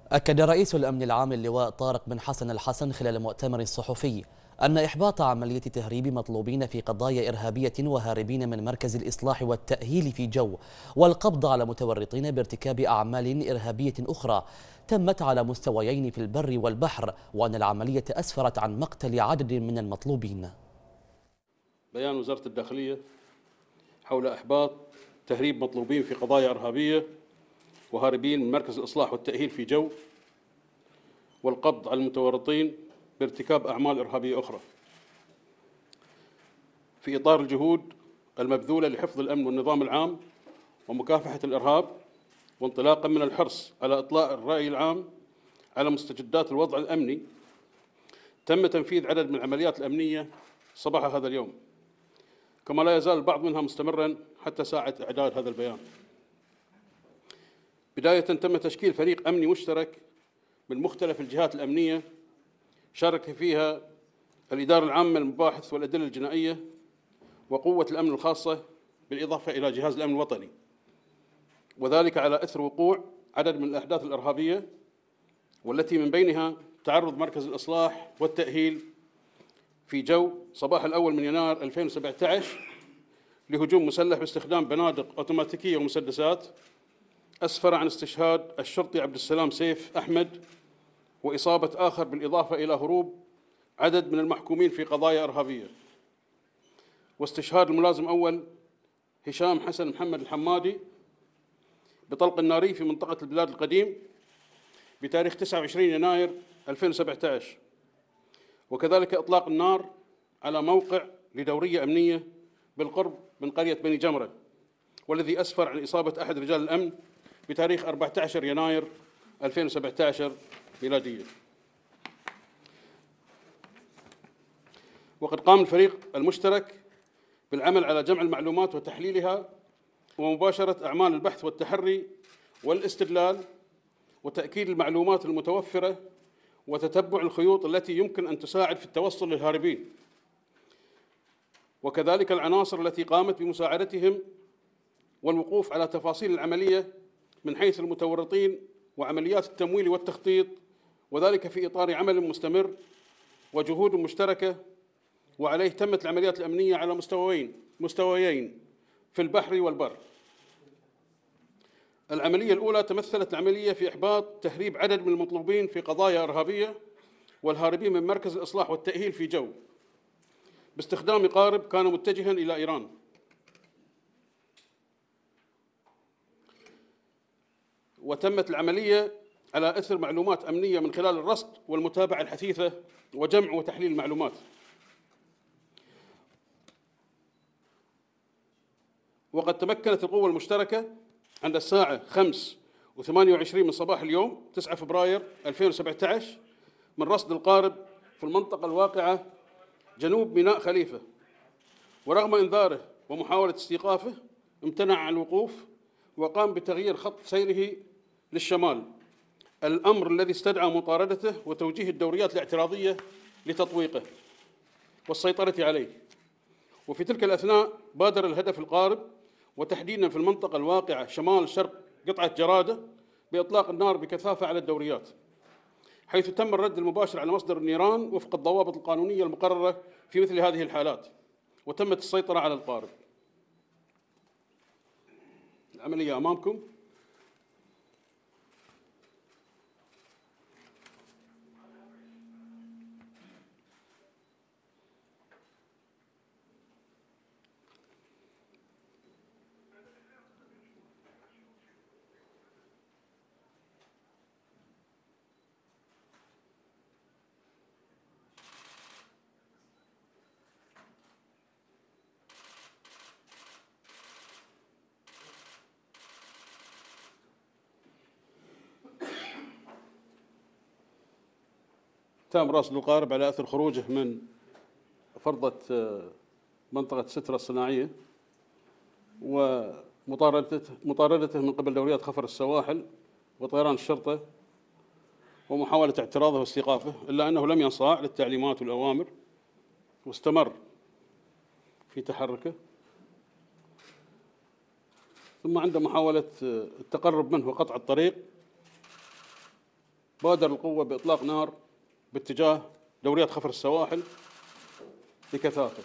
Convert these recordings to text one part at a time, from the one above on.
أكد رئيس الأمن العام اللواء طارق بن حسن الحسن خلال مؤتمر صحفي أن إحباط عملية تهريب مطلوبين في قضايا إرهابية وهاربين من مركز الإصلاح والتأهيل في جو والقبض على متورطين بارتكاب أعمال إرهابية أخرى تمت على مستويين في البر والبحر، وأن العملية أسفرت عن مقتل عدد من المطلوبين. بيان وزارة الداخلية حول إحباط تهريب مطلوبين في قضايا إرهابية وهاربين من مركز الإصلاح والتأهيل في جو والقبض على المتورطين بارتكاب أعمال إرهابية أخرى، في إطار الجهود المبذولة لحفظ الأمن والنظام العام ومكافحة الإرهاب، وانطلاقا من الحرص على إطلاع الرأي العام على مستجدات الوضع الأمني، تم تنفيذ عدد من العمليات الأمنية صباح هذا اليوم، كما لا يزال البعض منها مستمرا حتى ساعة إعداد هذا البيان. بداية تم تشكيل فريق أمني مشترك من مختلف الجهات الأمنية شارك فيها الإدارة العامة للمباحث والأدلة الجنائية وقوة الأمن الخاصة، بالإضافة إلى جهاز الأمن الوطني، وذلك على إثر وقوع عدد من الأحداث الإرهابية، والتي من بينها تعرض مركز الإصلاح والتأهيل في جو صباح الأول من يناير 2017 لهجوم مسلح باستخدام بنادق أوتوماتيكية ومسدسات، أسفر عن استشهاد الشرطي عبد السلام سيف أحمد وإصابة آخر، بالإضافة إلى هروب عدد من المحكومين في قضايا إرهابية، واستشهاد الملازم أول هشام حسن محمد الحمادي بطلق ناري في منطقة البلاد القديم بتاريخ 29 يناير 2017، وكذلك إطلاق النار على موقع لدورية أمنية بالقرب من قرية بني جمرة، والذي أسفر عن إصابة أحد رجال الأمن بتاريخ 14 يناير 2017 ميلادية. وقد قام الفريق المشترك بالعمل على جمع المعلومات وتحليلها ومباشرة أعمال البحث والتحري والاستدلال وتأكيد المعلومات المتوفرة وتتبع الخيوط التي يمكن أن تساعد في التوصل للهاربين، وكذلك العناصر التي قامت بمساعدتهم والوقوف على تفاصيل العملية من حيث المتورطين وعمليات التمويل والتخطيط، وذلك في إطار عمل مستمر وجهود مشتركة، وعليه تمت العمليات الأمنية على مستويين في البحر والبر. العملية الأولى تمثلت العملية في إحباط تهريب عدد من المطلوبين في قضايا إرهابية والهاربين من مركز الإصلاح والتأهيل في جو باستخدام قارب كان متجها إلى إيران. وتمت العملية على إثر معلومات أمنية من خلال الرصد والمتابعة الحثيثة وجمع وتحليل المعلومات. وقد تمكنت القوة المشتركة عند الساعة 5:28 من صباح اليوم 9 فبراير 2017 من رصد القارب في المنطقة الواقعة جنوب ميناء خليفة، ورغم إنذاره ومحاولة استيقافه امتنع عن الوقوف وقام بتغيير خط سيره للشمال، الأمر الذي استدعى مطاردته وتوجيه الدوريات الاعتراضية لتطويقه والسيطرة عليه. وفي تلك الأثناء بادر الهدف القارب، وتحديدا في المنطقة الواقعة شمال شرق قطعة جرادة، بإطلاق النار بكثافة على الدوريات، حيث تم الرد المباشر على مصدر النيران وفق الضوابط القانونية المقررة في مثل هذه الحالات، وتمت السيطرة على القارب. العملية أمامكم. تم رصد القارب على أثر خروجه من فرضة منطقة سترة الصناعية ومطاردته من قبل دوريات خفر السواحل وطيران الشرطة ومحاولة اعتراضه واستيقافه، إلا أنه لم ينصاع للتعليمات والأوامر واستمر في تحركه. ثم عند محاولة التقرب منه وقطع الطريق بادر القوة بإطلاق نار باتجاه دوريات خفر السواحل بكثافة.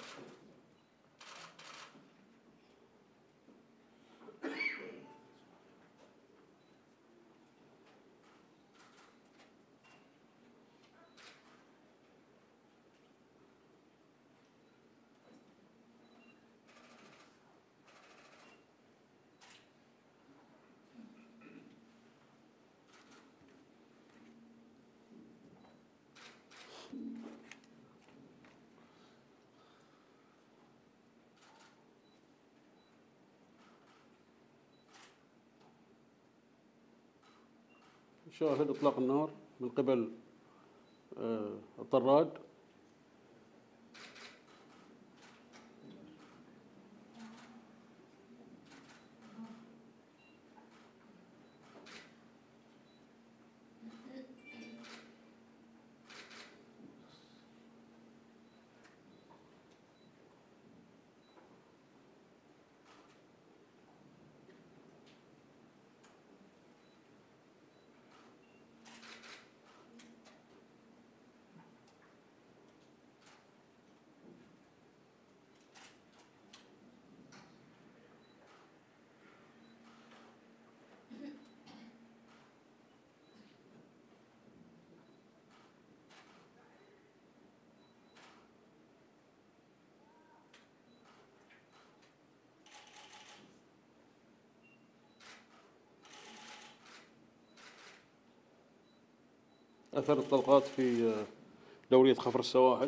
شاهد إطلاق النار من قبل الطراد. أثر الطلقات في دورية خفر السواحل.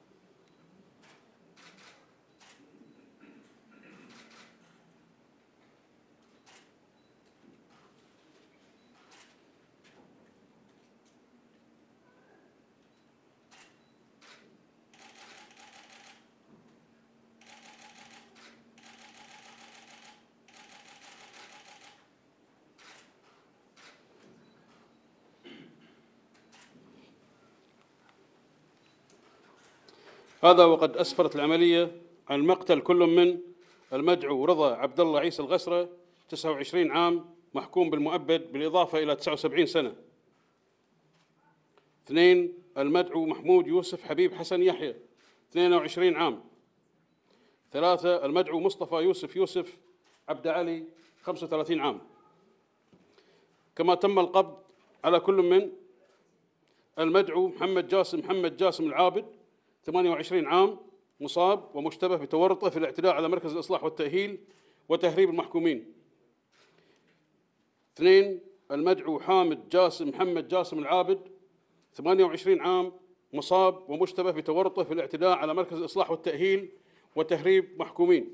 هذا وقد أسفرت العملية عن مقتل كل من المدعو رضا عبد الله عيسى الغسرة 29 عام محكوم بالمؤبد بالإضافة إلى 79 سنة. 2 المدعو محمود يوسف حبيب حسن يحيى 22 عام. 3 المدعو مصطفى يوسف عبد علي 35 عام. كما تم القبض على كل من المدعو محمد جاسم العابد 28 عام مصاب ومشتبه بتورطه في الاعتداء على مركز الإصلاح والتأهيل وتهريب المحكومين. 2 المدعو محمد جاسم العابد 28 عام مصاب ومشتبه بتورطه في الاعتداء على مركز الإصلاح والتأهيل وتهريب محكومين.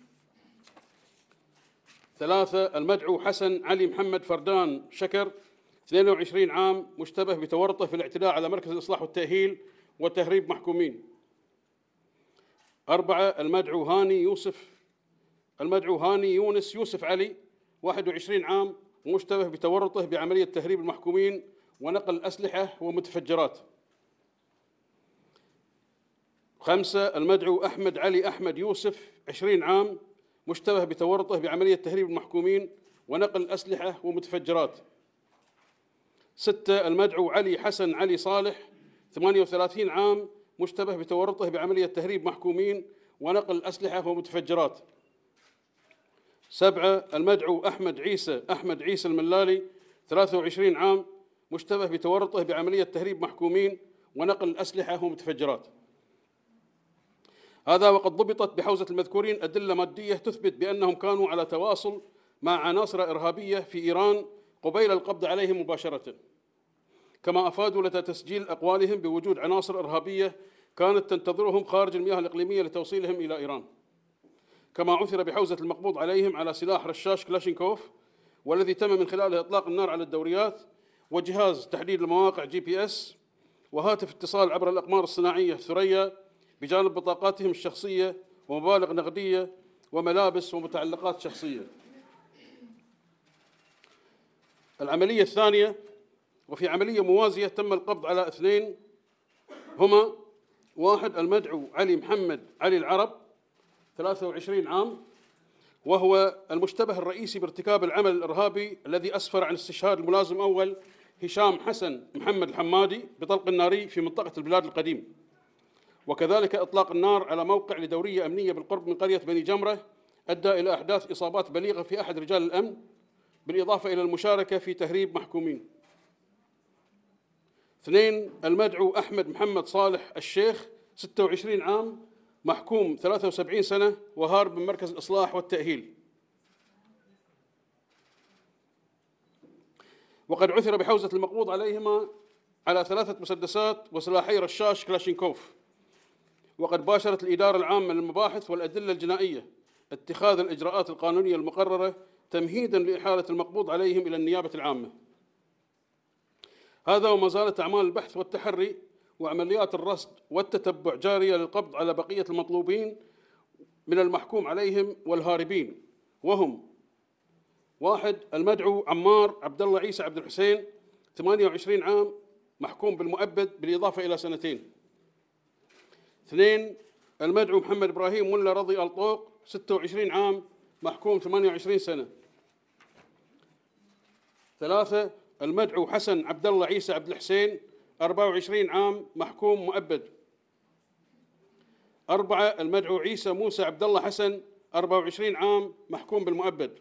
3 المدعو حسن علي محمد فردان شكر 22 عام مشتبه بتورطه في الاعتداء على مركز الإصلاح والتأهيل وتهريب محكومين. 4 المدعو هاني يونس يوسف علي 21 عام مشتبه بتورطه بعملية تهريب المحكومين ونقل أسلحة ومتفجرات. 5 المدعو أحمد علي أحمد يوسف 20 عام مشتبه بتورطه بعملية تهريب المحكومين ونقل أسلحة ومتفجرات. 6 المدعو علي حسن علي صالح 38 عام مشتبه بتورطه بعملية تهريب محكومين ونقل أسلحة ومتفجرات. 7 المدعو أحمد عيسى الملالي 23 عام مشتبه بتورطه بعملية تهريب محكومين ونقل أسلحة ومتفجرات. هذا وقد ضبطت بحوزة المذكورين أدلة مادية تثبت بأنهم كانوا على تواصل مع عناصر إرهابية في إيران قبيل القبض عليهم مباشرة، كما أفادوا لدى تسجيل أقوالهم بوجود عناصر إرهابية كانت تنتظرهم خارج المياه الإقليمية لتوصيلهم إلى إيران. كما عثر بحوزة المقبوض عليهم على سلاح رشاش كلاشينكوف والذي تم من خلاله إطلاق النار على الدوريات، وجهاز تحديد المواقع GPS، وهاتف اتصال عبر الأقمار الصناعية ثريا، بجانب بطاقاتهم الشخصية ومبالغ نقدية وملابس ومتعلقات شخصية. العملية الثانية، وفي عملية موازية تم القبض على 2 هما: 1 المدعو علي محمد علي العرب 23 عام، وهو المشتبه الرئيسي بارتكاب العمل الإرهابي الذي أسفر عن استشهاد الملازم أول هشام حسن محمد الحمادي بطلق الناري في منطقة البلاد القديم، وكذلك إطلاق النار على موقع لدورية أمنية بالقرب من قرية بني جمرة أدى إلى إحداث إصابات بليغة في أحد رجال الأمن، بالإضافة إلى المشاركة في تهريب محكومين. 2. المدعو أحمد محمد صالح الشيخ 26 عام محكوم 73 سنة وهارب من مركز الإصلاح والتأهيل، وقد عثر بحوزة المقبوض عليهما على 3 مسدسات وسلاحي رشاش كلاشينكوف. وقد باشرت الإدارة العامة للمباحث والأدلة الجنائية اتخاذ الإجراءات القانونية المقررة تمهيداً لإحالة المقبوض عليهم إلى النيابة العامة. هذا وما زالت أعمال البحث والتحري وعمليات الرصد والتتبع جارية للقبض على بقية المطلوبين من المحكوم عليهم والهاربين، وهم: 1. المدعو عمار عبد الله عيسى عبد الحسين 28 عام محكوم بالمؤبد بالإضافة إلى 2 سنين. 2. المدعو محمد إبراهيم ملا رضي الطوق 26 عام محكوم 28 سنة. 3. المدعو حسن عبد الله عيسى عبد الحسين 24 عام محكوم مؤبد. 4. المدعو عيسى موسى عبد الله حسن 24 عام محكوم بالمؤبد.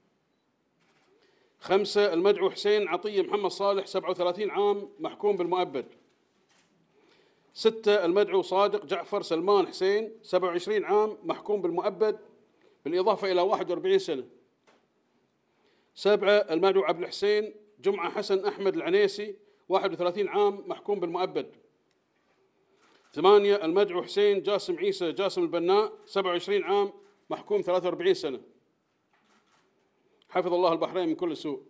5. المدعو حسين عطية محمد صالح 37 عام محكوم بالمؤبد. 6. المدعو صادق جعفر سلمان حسين 27 عام محكوم بالمؤبد بالإضافة إلى 41 سنة. 7. المدعو عبد الحسين جمعة حسن أحمد العنيسي 31 عام محكوم بالمؤبد. 8. المدعو حسين جاسم عيسى جاسم البناء 27 عام محكوم 43 سنة. حفظ الله البحرين من كل سوء.